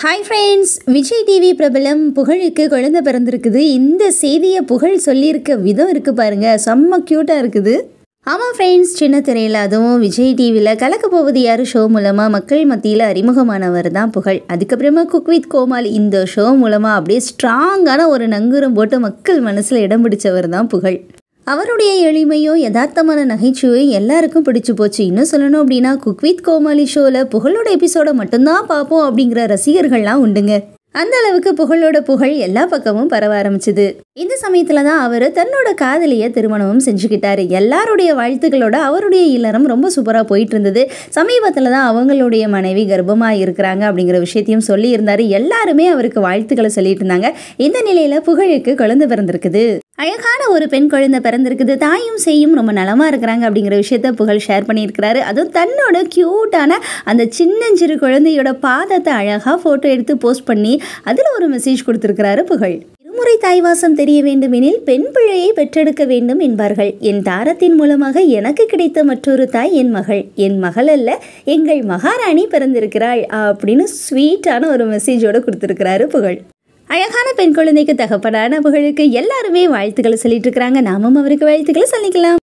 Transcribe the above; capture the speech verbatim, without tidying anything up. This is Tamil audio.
ஹாய் ஃப்ரெண்ட்ஸ், விஜய் டிவி பிரபலம் புகழுக்கு குழந்தை பிறந்திருக்குது. இந்த செய்தியை புகழ் சொல்லியிருக்க விதம் இருக்குது பாருங்கள், செம்ம க்யூட்டாக இருக்குது. ஆமாம் ஃப்ரெண்ட்ஸ், சின்ன திரையில் அதுவும் விஜய் டிவியில் கலக்க போவது யார் ஷோ மூலமாக மக்கள் மத்தியில் அறிமுகமானவர் தான் புகழ். அதுக்கப்புறமா குக் வித் கோமாளி இந்த ஷோ மூலமாக அப்படியே ஸ்ட்ராங்கான ஒரு நங்கூரம் போட்டு மக்கள் மனசில் இடம் பிடிச்சவர் தான் புகழ். அவருடைய எளிமையும் யதார்த்தமான நகைச்சுவையும் எல்லாருக்கும் பிடிச்சி போச்சு. இன்னும் சொல்லணும் அப்படின்னா குக் வித் கோமாளி ஷோவில் புகழோட எபிசோடை மட்டும்தான் பார்ப்போம் அப்படிங்கிற ரசிகர்கள்லாம் உண்டுங்க. அந்த அளவுக்கு புகழோட புகழ் எல்லா பக்கமும் பரவ ஆரம்பிச்சுது. இந்த சமயத்துல தான் அவர் தன்னோட காதலியை திருமணமும் செஞ்சுக்கிட்டாரு. எல்லாருடைய வாழ்த்துக்களோட அவருடைய இல்லறம் ரொம்ப சூப்பராக போயிட்டு இருந்தது. சமீபத்தில் தான் அவங்களுடைய மனைவி கர்ப்பமாக இருக்கிறாங்க அப்படிங்கிற விஷயத்தையும் சொல்லி இருந்தாரு. எல்லாருமே அவருக்கு வாழ்த்துக்களை சொல்லிட்டு இருந்தாங்க. இந்த நிலையில புகழுக்கு குழந்தை பிறந்திருக்குது. அழகான ஒரு பெண் குழந்தை பிறந்திருக்குது. தாயும் செய்யும் ரொம்ப நலமாக இருக்கிறாங்க அப்படிங்கிற விஷயத்த புகழ் ஷேர் பண்ணியிருக்கிறாரு. அதுவும் தன்னோட க்யூட்டான அந்த சின்னஞ்சிறு குழந்தையோட பாதத்தை அழகாக ஃபோட்டோ எடுத்து போஸ்ட் பண்ணி அதில் ஒரு மெசேஜ் கொடுத்துருக்கிறாரு புகழ். இருமுறை தாய்வாசம் தெரிய வேண்டுமெனில் பெண் பிள்ளையை பெற்றெடுக்க வேண்டும் என்பார்கள். என் தாரத்தின் மூலமாக எனக்கு கிடைத்த மற்றொரு தாய் என் மகள். என் மகள் அல்ல, எங்கள் மகாராணி பிறந்திருக்கிறாள் அப்படின்னு ஸ்வீட்டான ஒரு மெசேஜோடு கொடுத்துருக்கிறாரு புகழ். அழகான பெண் குழந்தைக்கு தகப்பனான புகழுக்கு எல்லாருமே வாழ்த்துக்களை சொல்லிட்டு இருக்கிறாங்க. நாமும் அவருக்கு வாழ்த்துக்களை சொல்லிக்கலாம்.